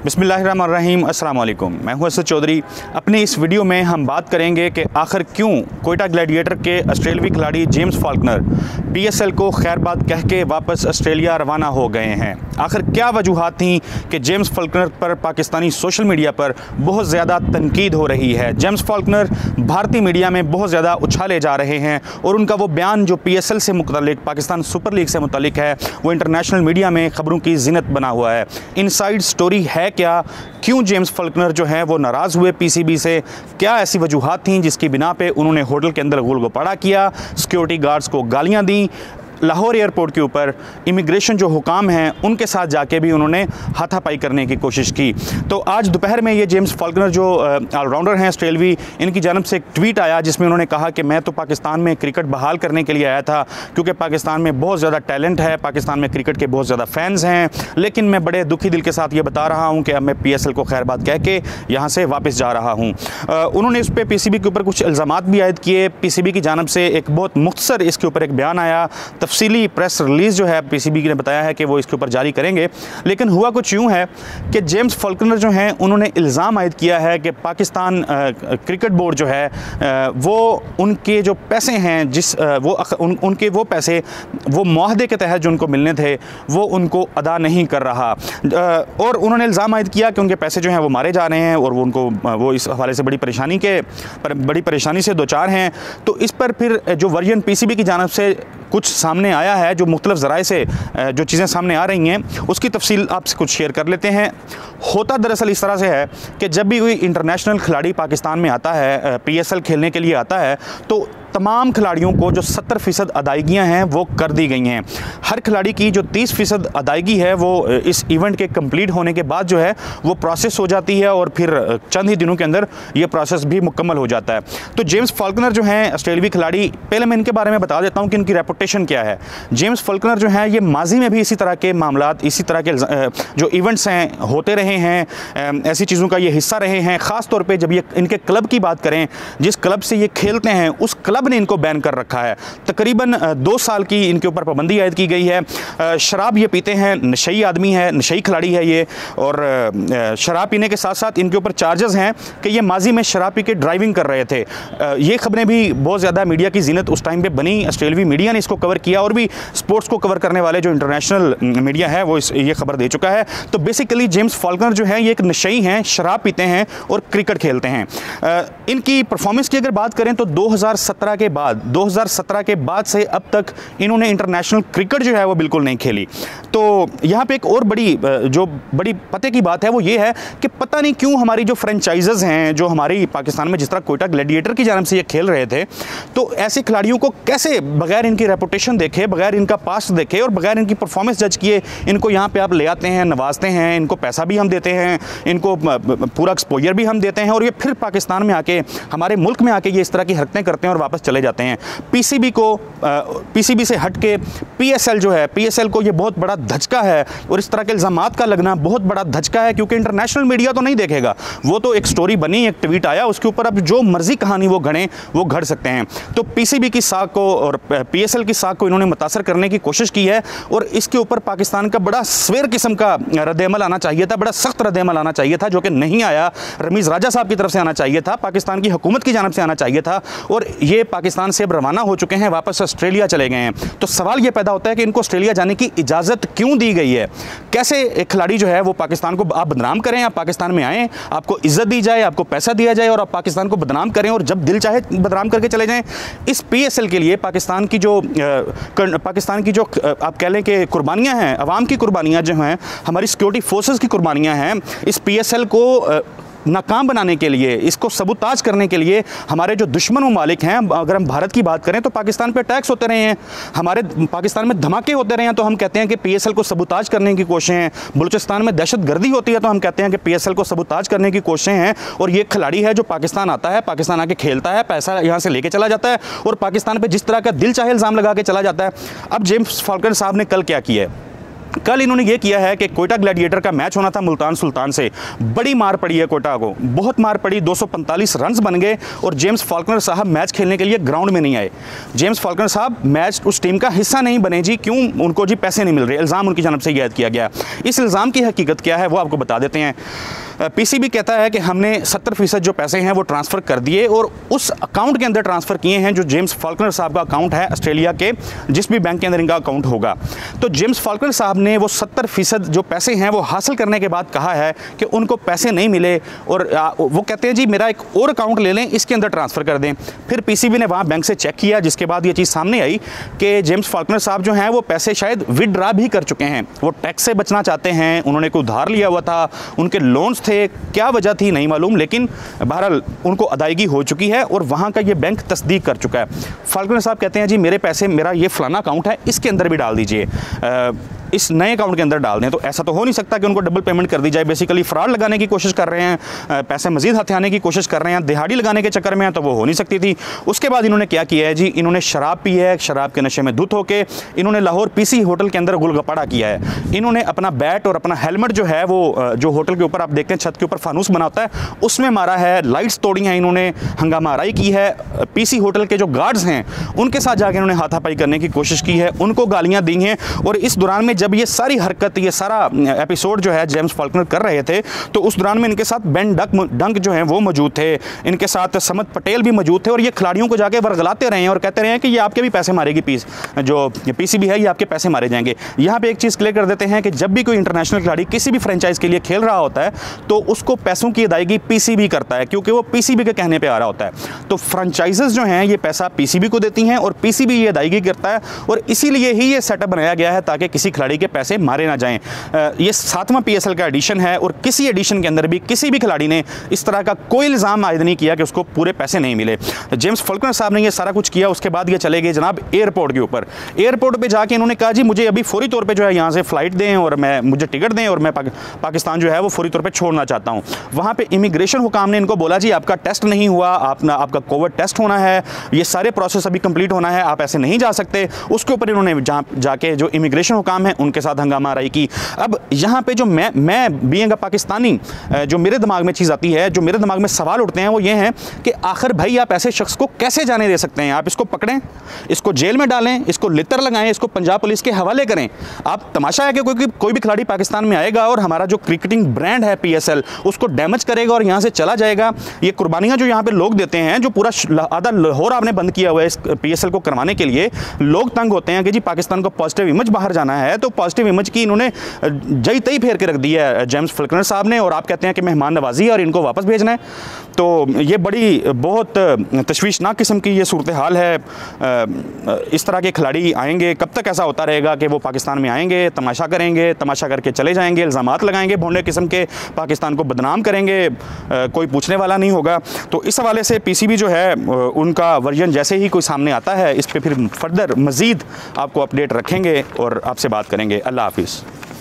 बिस्मिल्लाहिर्रहमानिर्रहीम, अस्सलाम वालेकुम। मैं हूं असद चौधरी। अपनी इस वीडियो में हम बात करेंगे कि आखिर क्यों कोयटा ग्लैडिएटर के ऑस्ट्रेलवी खिलाड़ी जेम्स फॉल्कनर पीएसएल को खैरबाद कह के वापस ऑस्ट्रेलिया रवाना हो गए हैं। आखिर क्या वजूहात थी कि जेम्स फॉल्कनर पर पाकिस्तानी सोशल मीडिया पर बहुत ज़्यादा तनकीद हो रही है। जेम्स फॉल्कनर भारतीय मीडिया में बहुत ज़्यादा उछाले जा रहे हैं और उनका वो बयान जो पीएसएल से मुतल्लिक, पाकिस्तान सुपर लीग से मुतल्लिक है, वो इंटरनेशनल मीडिया में खबरों की ज़ीनत बना हुआ है। इनसाइड स्टोरी है क्या, क्यों जेम्स फॉल्कनर जो हैं वो नाराज़ हुए पीसीबी से, क्या ऐसी वजूहात थीं जिसकी बिना पे उन्होंने होटल के अंदर गोलगोपाड़ा किया, सिक्योरिटी गार्ड्स को गालियां दी, लाहौर एयरपोर्ट के ऊपर इमिग्रेशन जो हुकाम हैं उनके साथ जाके भी उन्होंने हाथापाई करने की कोशिश की। तो आज दोपहर में ये जेम्स फॉल्कनर जो ऑलराउंडर हैं ऑस्ट्रेलवी, इनकी जानब से एक ट्वीट आया जिसमें उन्होंने कहा कि मैं तो पाकिस्तान में क्रिकेट बहाल करने के लिए आया था क्योंकि पाकिस्तान में बहुत ज़्यादा टैलेंट है, पाकिस्तान में क्रिकेट के बहुत ज़्यादा फैंस हैं, लेकिन मैं बड़े दुखी दिल के साथ ये बता रहा हूँ कि अब मैं पीएसएल को खैरबाद कह के यहाँ से वापस जा रहा हूँ। उन्होंने इस पर पीसीबी के ऊपर कुछ इल्ज़ामात भी आयद किए। पीसीबी की जानब से एक बहुत मुख्तसर इसके ऊपर एक बयान आया, तफसीली प्रेस रिलीज़ जो है पीसीबी ने बताया है कि वो इसके ऊपर जारी करेंगे। लेकिन हुआ कुछ यूँ है कि जेम्स फॉल्कनर जो हैं उन्होंने इल्ज़ाम आयद किया है कि पाकिस्तान क्रिकेट बोर्ड जो है वो उनके जो पैसे हैं उनके वो पैसे वो मुआहदे के तहत जो उनको मिलने थे वो उनको अदा नहीं कर रहा। और उन्होंने इल्ज़ाम आयद किया कि उनके पैसे जो हैं वो मारे जा रहे हैं और वो इस हवाले से बड़ी परेशानी से दो चार हैं। तो इस पर फिर जो वर्जन पीसीबी की जानब से कुछ सामने आया है, जो मुख्तलिफ ज़राए से जो चीज़ें सामने आ रही हैं उसकी तफसील आपसे कुछ शेयर कर लेते हैं। होता दरअसल इस तरह से है कि जब भी कोई इंटरनेशनल खिलाड़ी पाकिस्तान में आता है, पीएसएल खेलने के लिए आता है, तो तमाम खिलाड़ियों को जो 70% अदायगियाँ हैं वो कर दी गई हैं। हर खिलाड़ी की जो 30% अदायगी है वो इस इवेंट के कंप्लीट होने के बाद जो है वो प्रोसेस हो जाती है और फिर चंद ही दिनों के अंदर ये प्रोसेस भी मुकम्मल हो जाता है। तो जेम्स फॉल्कनर जो हैं ऑस्ट्रेलवी खिलाड़ी, पहले मैं इनके बारे में बता देता हूँ कि इनकी रेपुटेशन क्या है। जेम्स फॉल्कनर जो हैं ये माजी में भी इसी तरह के मामलात, इसी तरह के जो इवेंट्स हैं होते रहे हैं, ऐसी चीज़ों का ये हिस्सा रहे हैं। ख़ास तौर पर जब ये इनके क्लब की बात करें, जिस क्लब से ये खेलते हैं उस क्लब ने इनको बैन कर रखा है। तकरीबन 2 साल की इनके ऊपर पाबंदी आयद की गई है। शराब ये पीते हैं, नशई आदमी है, नशई खिलाड़ी है ये, और शराब पीने के साथ साथ इनके ऊपर चार्जेस हैं कि ये माजी में शराब पी के ड्राइविंग कर रहे थे। ये खबरें भी बहुत ज़्यादा मीडिया की ज़ीनत उस टाइम पे बनी, ऑस्ट्रेलवी मीडिया ने इसको कवर किया और भी स्पोर्ट्स को कवर करने वाले जो इंटरनेशनल मीडिया है वो ये खबर दे चुका है। तो बेसिकली जेम्स फॉल्कनर जो है ये एक नशई हैं, शराब पीते हैं और क्रिकेट खेलते हैं। इनकी परफॉर्मेंस की अगर बात करें तो 2017 के बाद से अब तक इन्होंने इंटरनेशनल क्रिकेट जो है वो बिल्कुल नहीं खेली। तो यहाँ पे एक और बड़ी पते की बात है वो ये है कि पता नहीं क्यों हमारी जो फ्रेंचाइजेज़ हैं जो हमारी पाकिस्तान में, जिस तरह कोयटा ग्लैडिएटर की जानब से ये खेल रहे थे, तो ऐसे खिलाड़ियों को कैसे बगैर इनकी रेपुटेशन देखे, बगैर इनका पास्ट देखे और बगैर इनकी परफॉर्मेंस जज किए इनको यहाँ पे आप ले आते हैं, नवाजते हैं, इनको पैसा भी हम देते हैं, इनको पूरा एक्सपोजर भी हम देते हैं और ये फिर पाकिस्तान में आके, हमारे मुल्क में आके ये इस तरह की हरकतें करते हैं और वापस चले जाते हैं। पीसीबी से हट के पीएसएल जो है, पीएसएल को ये बहुत बड़ा धचका है और इस तरह के इल्ज़ामात का लगना बहुत बड़ा धचका है, क्योंकि इंटरनेशनल मीडिया तो नहीं देखेगा। वो तो एक स्टोरी बनी, एक ट्वीट आया, उसके ऊपर अब जो मर्जी कहानी वो गढ़ सकते हैं। तो पीसीबी की साख को और पीएसएल की साख को इन्होंने मुतासर करने की कोशिश की है और इसके ऊपर पाकिस्तान का बड़ा स्वेर किस्म का रद्द-ए-अमल आना चाहिए था, बड़ा सख्त रद्द-ए-अमल आना चाहिए था, जो कि नहीं आया। रमीज़ राजा साहब की तरफ से आना चाहिए था, पाकिस्तान की हुकूमत की जानब से आना चाहिए था, और ये पाकिस्तान से अब रवाना हो चुके हैं, वापस ऑस्ट्रेलिया चले गए हैं। तो सवाल ये पैदा होता है कि इनको ऑस्ट्रेलिया जाने की इजाज़त क्यों दी गई है? कैसे एक खिलाड़ी जो है वो पाकिस्तान को आप बदनाम करें, आप पाकिस्तान में आएँ, आपको इज्जत दी जाए, आपको पैसा दिया जाए और आप पाकिस्तान को बदनाम करें और जब दिल चाहे बदनाम करके चले जाएँ। इस पीएसएल के लिए पाकिस्तान की जो आप कह लें कि कुर्बानियाँ हैं, अवाम की कुर्बानियाँ जो हैं, हमारी सिक्योरिटी फोर्सेस की कुर्बानियाँ हैं, इस पीएसएल को नाकाम बनाने के लिए, इसको सबूताज करने के लिए हमारे जो दुश्मन ममालिक हैं, अगर हम भारत की बात करें तो पाकिस्तान पे अटैक्स होते रहे हैं, हमारे पाकिस्तान में धमाके होते रहे हैं, तो हम कहते हैं कि पीएसएल को सबूताज करने की कोशिशें हैं। बलूचिस्तान में दहशतगर्दी होती है तो हम कहते हैं कि पीएसएल को सबूताज करने की कोशिशें हैं। और ये खिलाड़ी है जो पाकिस्तान आता है, पाकिस्तान आके खेलता है, पैसा यहाँ से लेके चला जाता है और पाकिस्तान पर जिस तरह का दिल चाहे इल्ज़ाम लगा के चला जाता है। अब जेम्स फॉल्कनर साहब ने कल क्या किया है, कल इन्होंने ये किया है कि कोयटा ग्लैडिएटर का मैच होना था मुल्तान सुल्तान से, बड़ी मार पड़ी है कोयटा को, बहुत मार पड़ी, 245 रन्स बन गए और जेम्स फाल्कनर साहब मैच खेलने के लिए ग्राउंड में नहीं आए। जेम्स फाल्कनर साहब मैच उस टीम का हिस्सा नहीं बने जी, क्यों? उनको जी पैसे नहीं मिल रहे, इल्ज़ाम उनकी जानब से याद किया गया। इस इल्ज़ाम की हकीकत क्या है वो आपको बता देते हैं। पीसीबी कहता है कि हमने 70% जो पैसे हैं वो ट्रांसफ़र कर दिए और उस अकाउंट के अंदर ट्रांसफ़र किए हैं जो जेम्स फाल्कनर साहब का अकाउंट है ऑस्ट्रेलिया के, जिस भी बैंक के अंदर इनका अकाउंट होगा। तो जेम्स फाल्कनर साहब ने वो 70% जो पैसे हैं वो हासिल करने के बाद कहा है कि उनको पैसे नहीं मिले और वो कहते हैं जी मेरा एक और अकाउंट ले लें, इसके अंदर ट्रांसफ़र कर दें। फिर पीसीबी ने वहाँ बैंक से चेक किया, जिसके बाद ये चीज़ सामने आई कि जेम्स फाल्कनर साहब जो हैं वो पैसे शायद विदड्रा भी कर चुके हैं। वो टैक्स से बचना चाहते हैं, उन्होंने कोई उधार लिया हुआ था, उनके लोन्स थे, क्या वजह थी नहीं मालूम, लेकिन बहरहाल उनको अदायगी हो चुकी है और वहाँ का ये बैंक तस्दीक कर चुका है। फाल्कनर साहब कहते हैं जी मेरे पैसे, मेरा ये फलाना अकाउंट है, इसके अंदर भी डाल दीजिए, इस नए अकाउंट के अंदर डाल दें। तो ऐसा तो हो नहीं सकता कि उनको डबल पेमेंट कर दी जाए। बेसिकली फ्रॉड लगाने की कोशिश कर रहे हैं, पैसे मजीद हथियाने की कोशिश कर रहे हैं, दिहाड़ी लगाने के चक्कर में है, तो वो हो नहीं सकती थी। उसके बाद इन्होंने क्या किया है जी, इन्होंने शराब पी है, शराब के नशे में धुत होकर इन्होंने लाहौर पीसी होटल के अंदर गुलगप्पा किया है। इन्होंने अपना बैट और अपना हेलमेट जो है वो जो होटल के ऊपर आप देखते हैं छत के ऊपर फानूस बना होता है उसमें मारा है, लाइट्स तोड़ी हैं इन्होंने, हंगामा आराई की है। पीसी होटल के जो गार्ड्स हैं उनके साथ जाकर इन्होंने हाथापाई करने की कोशिश की है, उनको गालियाँ दी हैं। और इस दौरान में जब ये सारी ये सारा एपिसोड जो है जेम्स फाल्कनर कर रहे थे तो उस दौरान में इनके साथ बेन डंक जो हैं वो मौजूद थे, इनके साथ समत पटेल भी मौजूद थे और ये खिलाड़ियों को जाके वर्गलाते रहे हैं और कहते रहे हैं कि ये आपके भी पैसे मारेगी, जो पीसीबी है ये आपके पैसे मारे जाएंगे। यहाँ पे एक चीज़ क्लियर कर देते हैं कि जब भी कोई इंटरनेशनल खिलाड़ी किसी भी फ्रेंचाइज के लिए खेल रहा होता है तो उसको पैसों की अदायगी पीसीबी करता है, क्योंकि वो पीसीबी के कहने पर आ रहा होता है। तो फ्रेंचाइजेस जो हैं ये पैसा पीसीबी को देती हैं और पीसीबी ये अदायगी करता है और इसीलिए ही ये सेटअप बनाया गया है ताकि किसी खिलाड़ी के पैसे मारे ना जाएं। ये 7वां पीएसएल का एडिशन है और किसी एडिशन के अंदर भी किसी भी खिलाड़ी ने इस तरह का कोई इल्ज़ाम आयद नहीं किया कि उसको पूरे पैसे नहीं मिले। जेम्स फाल्कनर साहब ने ये सारा कुछ किया, उसके बाद ये चले गए जनाब एयरपोर्ट के ऊपर। एयरपोर्ट पे जाके इन्होंने कहा जी मुझे अभी फौरी तौर पे जो है यहाँ से फ़्लाइट दें और मुझे टिकट दें और मैं पाकिस्तान जो है वो फौरी तौर पर छोड़ना चाहता हूँ। वहाँ पर इमिग्रेशन हुकाम ने इनको बोला जी आपका टेस्ट नहीं हुआ, आपका कोविड टेस्ट होना है, ये सारे प्रोसेस अभी कंप्लीट होना है, आप ऐसे नहीं जा सकते। उसके ऊपर इन्होंने जाके जो इमिग्रेशन हुकाम है उनके साथ हंगामा आराई की। अब यहाँ पे जो मैं बीइंग अ पाकिस्तानी, जो मेरे दिमाग में चीज़ आती है, जो मेरे दिमाग में सवाल उठते हैं वो ये हैं कि आखिर भाई आप ऐसे शख्स को कैसे जाने दे सकते हैं? आप इसको पकड़ें, इसको जेल में डालें, इसको लितर लगाएं, इसको पंजाब पुलिस के हवाले करें। आप तमाशा है कि कोई भी खिलाड़ी पाकिस्तान में आएगा और हमारा जो क्रिकेटिंग ब्रांड है पीएसएल उसको डैमेज करेगा और यहाँ से चला जाएगा। ये कुर्बानियाँ जो यहाँ पे लोग देते हैं, जो पूरा आधा लाहौर आपने बंद किया हुआ है इस पीएसएल को करवाने के लिए, लोग तंग होते हैं कि जी पाकिस्तान को पॉजिटिव इमेज बाहर जाना है, तो पॉजिटिव इमेज की इन्होंने जई तई फेर के रख दी है जेम्स फाल्कनर साहब ने। और आप कहते हैं कि मेहमान नवाजी है और इनको वापस भेजना है, तो ये बहुत तशवीशनाक किस्म की ये सूरत हाल है। इस तरह के खिलाड़ी आएंगे, कब तक ऐसा होता रहेगा कि वो पाकिस्तान में आएंगे, तमाशा करेंगे, तमाशा करके चले जाएंगे, इल्ज़ामात लगाएंगे भोंडे किस्म के, पाकिस्तान को बदनाम करेंगे, कोई पूछने वाला नहीं होगा। तो इस हवाले से पीसीबी जो है उनका वर्जन जैसे ही कोई सामने आता है इस पर फिर फर्दर मज़ीद आपको अपडेट रखेंगे और आपसे बात करेंगे। अल्लाह हाफिज़।